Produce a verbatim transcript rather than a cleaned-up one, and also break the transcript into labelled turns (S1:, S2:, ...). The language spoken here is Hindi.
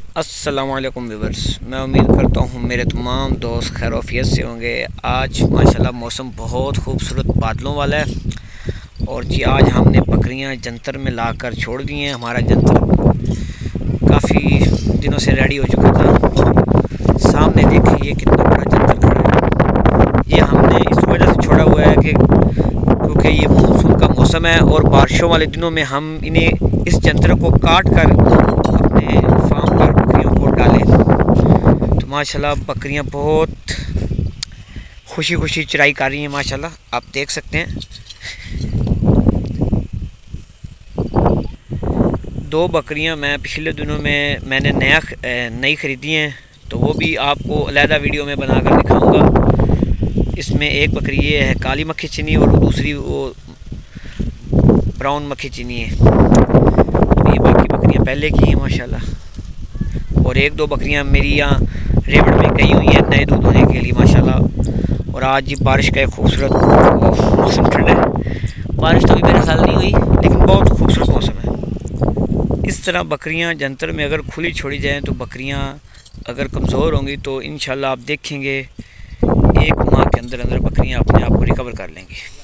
S1: अस्सलाम वालेकुम व्यूअर्स, मैं उम्मीद करता हूँ मेरे तमाम दोस्त खैरियत से होंगे। आज माशाल्लाह मौसम बहुत खूबसूरत बादलों वाला है और जी आज हमने बकरियाँ जंतर में लाकर छोड़ दी हैं। हमारा जंतर काफ़ी दिनों से रेडी हो चुका था। सामने देखिए ये कितना बड़ा जंतर खड़ा है। ये हमने इस वजह से छोड़ा हुआ है कि क्योंकि ये मानसून का मौसम है और बारिशों वाले दिनों में हम इन्हें इस जंतर को काट कर अपने फार्म पर बकरियों को डालें। तो माशाल्लाह बकरियां बहुत खुशी खुशी चराई कर रही हैं। माशाल्लाह आप देख सकते हैं। दो बकरियां मैं पिछले दिनों में मैंने नया नई ख़रीदी हैं, तो वो भी आपको अलहदा वीडियो में बनाकर दिखाऊंगा। इसमें एक बकरी ये है काली मक्खी चीनी और दूसरी वो ब्राउन मक्खी चीनी है। ये बाकी बकरियां पहले की हैं माशाल्लाह। और एक दो बकरियां मेरी यहाँ रेवड़ में गई हुई हैं नए दूध होने के लिए माशाल्लाह। और आज बारिश का एक खूबसूरत मौसम ठंडा है। बारिश तो अभी मेरे ख्याल नहीं हुई, लेकिन बहुत खूबसूरत मौसम है। इस तरह बकरियां जंतर में अगर खुली छोड़ी जाएँ तो बकरियां अगर कमज़ोर होंगी तो इंशाल्लाह आप देखेंगे एक माह के अंदर अंदर बकरियां अपने आप को रिकवर कर लेंगी।